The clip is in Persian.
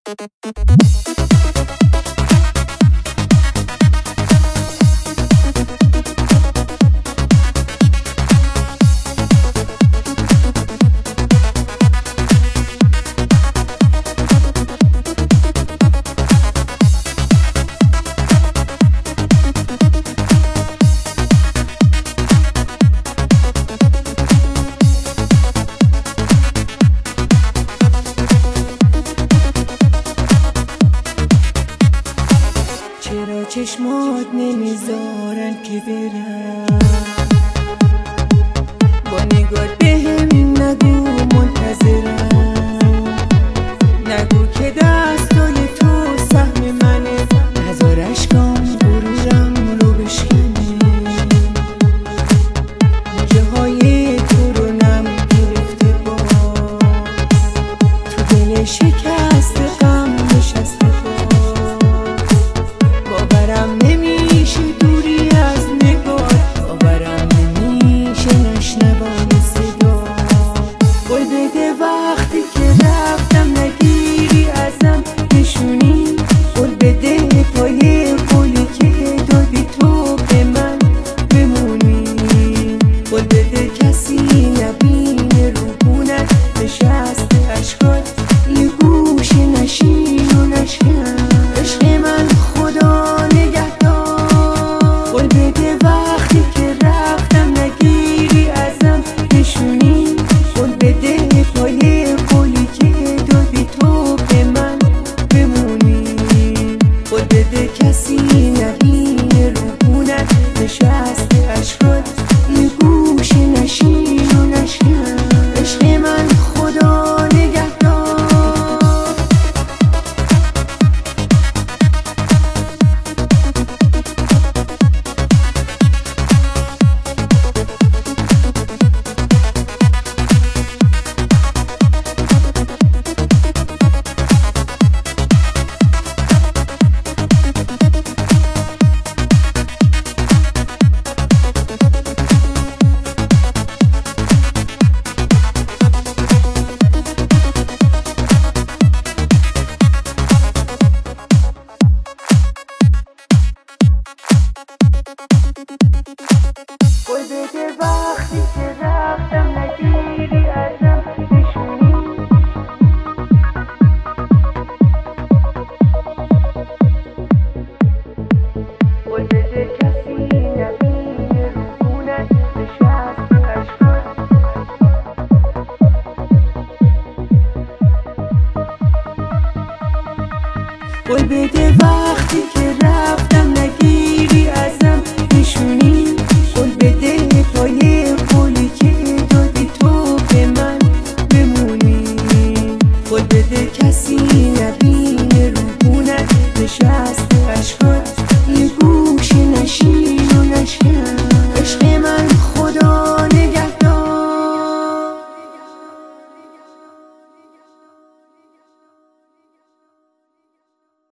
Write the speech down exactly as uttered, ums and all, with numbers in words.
چرا چشمات نمیذارن که برم؟ با نگات بهم نگو منتظرم، نگو که دستای تو سهم منه، نذار اشکام غرورم رو بشکنه. موجه های تو رو نم گرفته باز، تو دل شکست غم نشسته باز. باورم نمیشه دوری از نگاه، باورم نمیشه نشنوم صدا. قول بده وقتی که رفتم نگیری ازم نشونی، قول بده پای قولی که دادی تو به من بمونی. قول بده کسی نبینه روبونت نشسته اشکات، یه گوشه نشین و نشکن. عشق من خدا قول بده وقتی که رفتم نگیری ازم نشونی، قول بده پای قولی که دادی تو به من بمونی. قول بده کسی نبینه روبونت نشسته اشکات، یه گوشه نشین و نشکن. عشق من خدا قول بده وقتی که رفتم نگیری ازم نشونی، قول بده کسی نبینه روبونت نشسته اشکات. قول بده وقتی که رفتم نگیری ازم نشونی، قول بده پای قولی که دادی تو به من بمونی. قول بده کسی نبینه